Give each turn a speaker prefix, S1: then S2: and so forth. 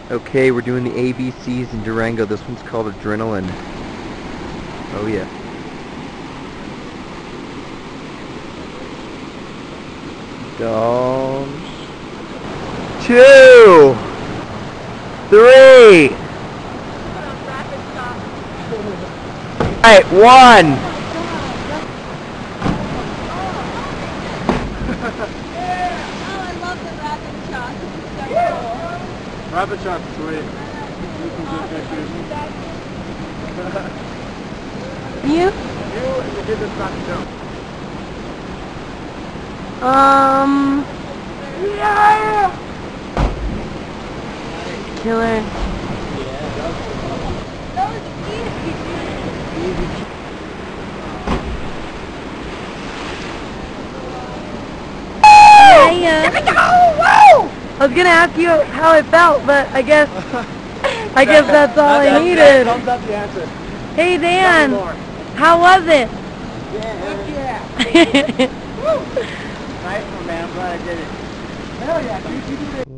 S1: Okay, we're doing the ABCs in Durango. This one's called Adrenaline. Oh yeah. Dogs. 2, 3. Alright, 1.
S2: Rapid shot, sweet.
S3: You?
S2: You and the kid that's not to jump.
S3: Yeah! Killer. That was easy. Yeah. I was gonna ask you how it felt, but I guess that's all I needed.
S2: Thumbs up the answer.
S3: Hey Dan, how was it?
S2: Yeah. Nice one, man. I'm glad I did it. Hell yeah, dude. You did it.